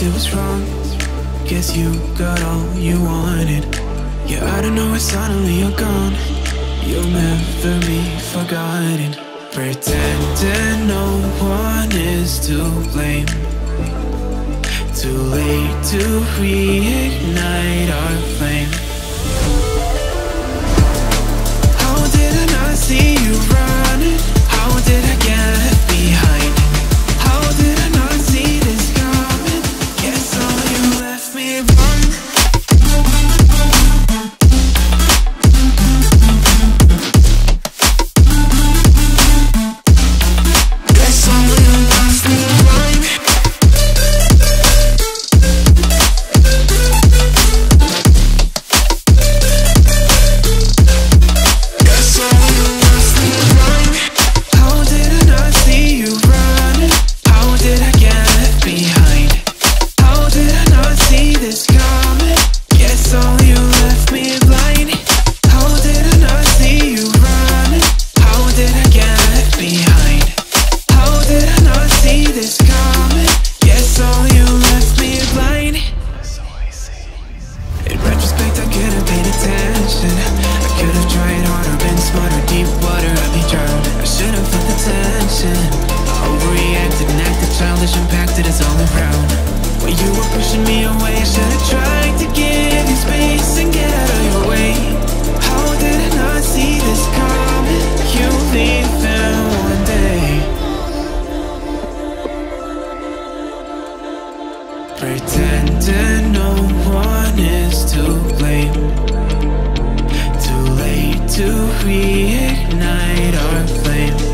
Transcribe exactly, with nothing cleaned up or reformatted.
it was wrong. Guess you got all you wanted. Yeah, I don't know why suddenly you're gone. You'll never be forgotten. Pretending no one is to blame. Too late to reignite our flame. How did I not see you running? How did I get left behind? How did I not see this coming? Guess all you left me wrong. Guess all you left me blind. Guess all you left me blind. How did I not see you running? How did I get left behind? How did I not see this coming? Guess all you left me blind. How did I not see you running? How did I get left behind? How did I not see this coming? Guess all you left me blind. In retrospect, I could have paid attention. I could have tried harder, been smarter. Deep water, I'd be drowned. I should have felt the tension. I overreacted and acted childish, impacted us all around. When you were pushing me away, I should have tried to give you space and get out of your way. How did I not see this coming? You leaving one day. Pretending no one is to blame. Too late to reignite our flame.